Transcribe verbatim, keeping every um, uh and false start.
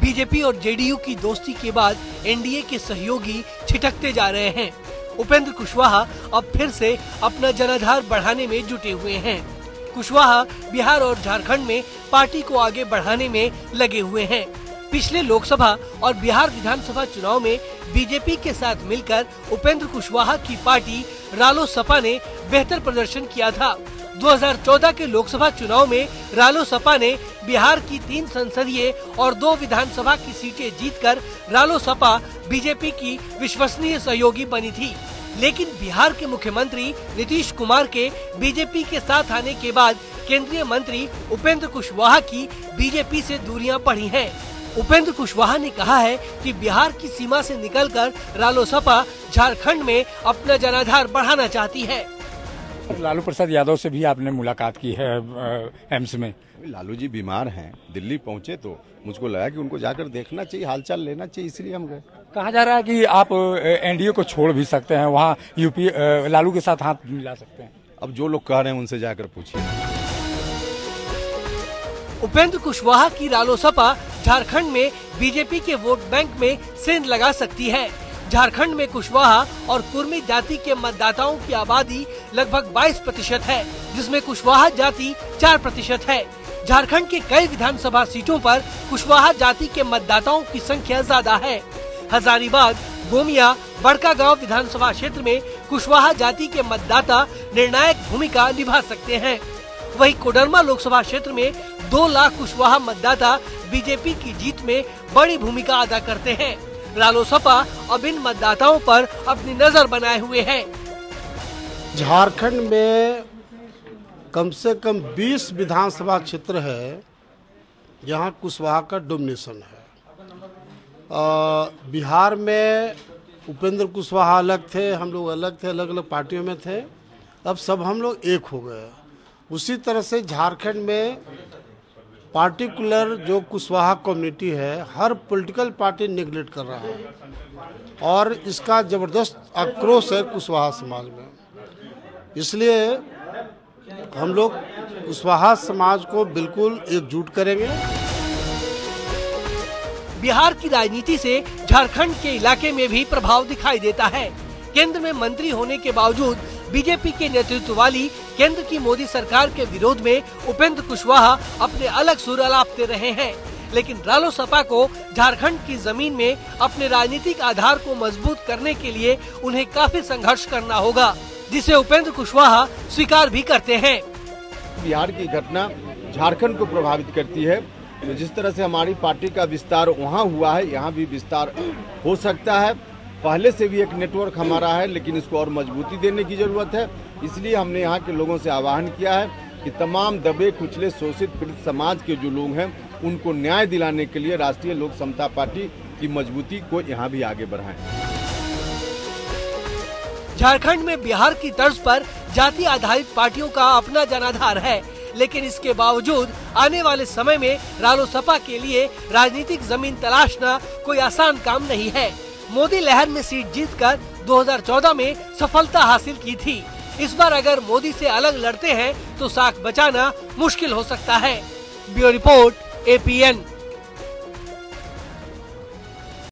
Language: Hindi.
बीजेपी और जेडीयू की दोस्ती के बाद एनडीए के सहयोगी छिटकते जा रहे हैं। उपेंद्र कुशवाहा अब फिर से अपना जनाधार बढ़ाने में जुटे हुए हैं। कुशवाहा बिहार और झारखंड में पार्टी को आगे बढ़ाने में लगे हुए हैं। पिछले लोकसभा और बिहार विधानसभा चुनाव में बीजेपी के साथ मिलकर उपेंद्र कुशवाहा की पार्टी रालोसपा ने बेहतर प्रदर्शन किया था। दो हज़ार चौदह के लोकसभा चुनाव में रालोसपा ने बिहार की तीन संसदीय और दो विधानसभा की सीटें जीतकर रालोसपा बीजेपी की विश्वसनीय सहयोगी बनी थी। लेकिन बिहार के मुख्यमंत्री नीतीश कुमार के बीजेपी के साथ आने के बाद केंद्रीय मंत्री उपेंद्र कुशवाहा की बीजेपी से दूरियां बढ़ी हैं। उपेंद्र कुशवाहा ने कहा है कि बिहार की सीमा से निकलकर रालोसपा झारखंड में अपना जनाधार बढ़ाना चाहती है। लालू प्रसाद यादव से भी आपने मुलाकात की है एम्स में। लालू जी बीमार हैं, दिल्ली पहुंचे तो मुझको लगा कि उनको जाकर देखना चाहिए, हालचाल लेना चाहिए, इसलिए हम गए। कहा जा रहा है कि आप एनडीए को छोड़ भी सकते हैं, वहाँ यूपी लालू के साथ हाथ मिला सकते हैं। अब जो लोग कह रहे हैं उनसे जाकर पूछिए। उपेंद्र कुशवाहा की रालोसपा झारखंड में बीजेपी के वोट बैंक में सेंध लगा सकती है। झारखंड में कुशवाहा और कुर्मी जाति के मतदाताओं की आबादी लगभग बाईस प्रतिशत है, जिसमें कुशवाहा जाति चार प्रतिशत है। झारखंड के कई विधानसभा सीटों पर कुशवाहा जाति के मतदाताओं की संख्या ज्यादा है। हजारीबाग, गोमिया, बड़कागांव विधानसभा क्षेत्र में कुशवाहा जाति के मतदाता निर्णायक भूमिका निभा सकते हैं। वहीं कोडरमा लोकसभा क्षेत्र में दो लाख कुशवाहा मतदाता बीजेपी की जीत में बड़ी भूमिका अदा करते हैं। रालोसपा अब इन मतदाताओं पर अपनी नजर बनाए हुए है। झारखंड में कम से कम बीस विधानसभा क्षेत्र है जहां कुशवाहा का डोमिनेशन है। आ, बिहार में उपेंद्र कुशवाहा अलग थे, हम लोग अलग थे, अलग अलग पार्टियों में थे। अब सब हम लोग एक हो गए। उसी तरह से झारखंड में पार्टिकुलर जो कुशवाहा कम्युनिटी है, हर पॉलिटिकल पार्टी नेग्लेक्ट कर रहा है और इसका जबरदस्त आक्रोश है कुशवाहा समाज में। इसलिए हम लोग कुशवाहा समाज को बिल्कुल एकजुट करेंगे। बिहार की राजनीति से झारखंड के इलाके में भी प्रभाव दिखाई देता है। केंद्र में मंत्री होने के बावजूद बीजेपी के नेतृत्व वाली केंद्र की मोदी सरकार के विरोध में उपेंद्र कुशवाहा अपने अलग सुर अलापते रहे हैं। लेकिन रालोसपा को झारखंड की जमीन में अपने राजनीतिक आधार को मजबूत करने के लिए उन्हें काफी संघर्ष करना होगा, जिसे उपेंद्र कुशवाहा स्वीकार भी करते हैं। बिहार की घटना झारखंड को प्रभावित करती है, तो जिस तरह से हमारी पार्टी का विस्तार वहाँ हुआ है, यहाँ भी विस्तार हो सकता है। पहले से भी एक नेटवर्क हमारा है, लेकिन इसको और मजबूती देने की जरूरत है। इसलिए हमने यहाँ के लोगों से आह्वान किया है कि तमाम दबे कुचले शोषित पीड़ित समाज के जो लोग हैं उनको न्याय दिलाने के लिए राष्ट्रीय लोक समता पार्टी की मजबूती को यहाँ भी आगे बढ़ाएं। झारखंड में बिहार की तर्ज पर जाति आधारित पार्टियों का अपना जनाधार है, लेकिन इसके बावजूद आने वाले समय में रालोसपा के लिए राजनीतिक जमीन तलाशना कोई आसान काम नहीं है। मोदी लहर में सीट जीतकर दो हज़ार चौदह में सफलता हासिल की थी। इस बार अगर मोदी से अलग लड़ते हैं तो साख बचाना मुश्किल हो सकता है। Bureau report, A P N.